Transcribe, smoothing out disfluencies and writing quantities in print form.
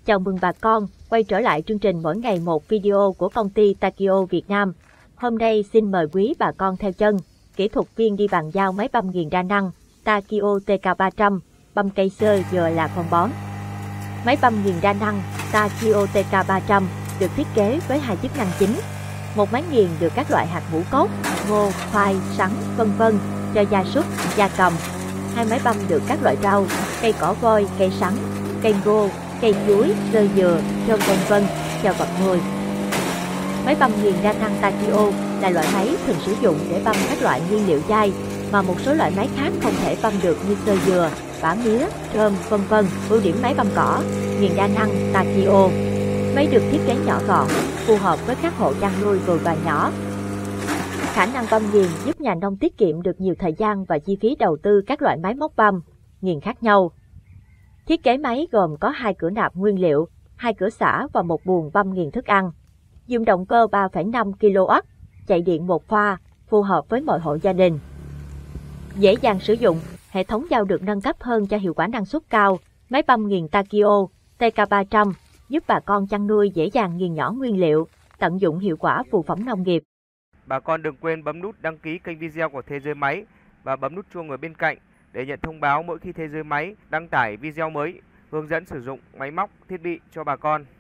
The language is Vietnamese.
Chào mừng bà con quay trở lại chương trình mỗi ngày một video của công ty Takio Việt Nam. Hôm nay xin mời quý bà con theo chân kỹ thuật viên đi bàn giao máy băm nghiền đa năng Takio TK300, băm cây sơ giờ là phân bón. Máy băm nghiền đa năng Takio TK300 được thiết kế với hai chức năng chính. Một máy nghiền được các loại hạt ngũ cốc, ngô, khoai, sắn, v.v. cho gia súc, gia cầm. Hai máy băm được các loại rau, cây cỏ voi, cây sắn, cây ngô, cây chuối, rơ dừa, trôm v.v. cho vật nuôi. Máy băm nghiền đa năng Takio là loại máy thường sử dụng để băm các loại nguyên liệu dai mà một số loại máy khác không thể băm được như xơ dừa, bã mía, trôm v.v. Ưu điểm máy băm cỏ nghiền đa năng Takio. Máy được thiết kế nhỏ gọn, phù hợp với các hộ chăn nuôi vừa và nhỏ. Khả năng băm nghiền giúp nhà nông tiết kiệm được nhiều thời gian và chi phí đầu tư các loại máy móc băm nghiền khác nhau. Thiết kế máy gồm có hai cửa nạp nguyên liệu, hai cửa xả và một buồng băm nghiền thức ăn. Dùng động cơ 3,5 kW, chạy điện một pha, phù hợp với mọi hộ gia đình. Dễ dàng sử dụng, hệ thống dao được nâng cấp hơn cho hiệu quả năng suất cao. Máy băm nghiền Takio TK300 giúp bà con chăn nuôi dễ dàng nghiền nhỏ nguyên liệu, tận dụng hiệu quả phụ phẩm nông nghiệp. Bà con đừng quên bấm nút đăng ký kênh video của Thế Giới Máy và bấm nút chuông ở bên cạnh để nhận thông báo mỗi khi Thế Giới Máy đăng tải video mới, hướng dẫn sử dụng máy móc, thiết bị cho bà con.